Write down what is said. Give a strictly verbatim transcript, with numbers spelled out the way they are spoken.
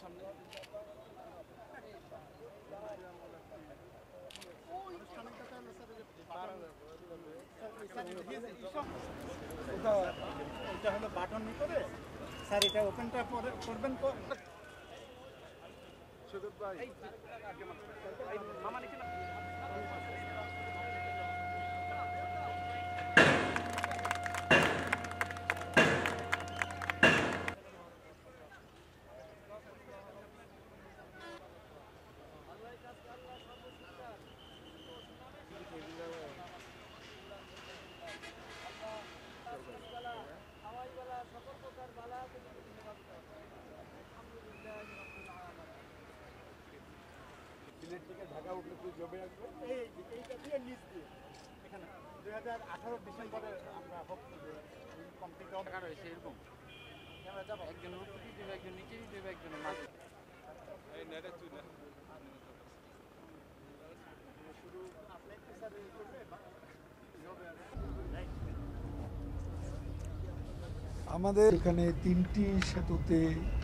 সামনে এটা হলো বাটন ভিতরে স্যার, এটা ওপেনটা করবেন। সুদীপ ভাই মামা নিচে না সিলেট থেকে ঢাকা উঠলে তুই জমে আসবে এইটা দিয়ে নিচ দিয়ে এখানে দুই হাজার আঠারো ডিসেম্বরে আমরা কমপ্লিট টাকা রয়েছে এরকম আমরা যাবো একজন উপরে দেবে, একজন নিচে দেবে, একজন মাঝে। এই নেটে তুই না আমাদের এখানে তিনটি সেতুতে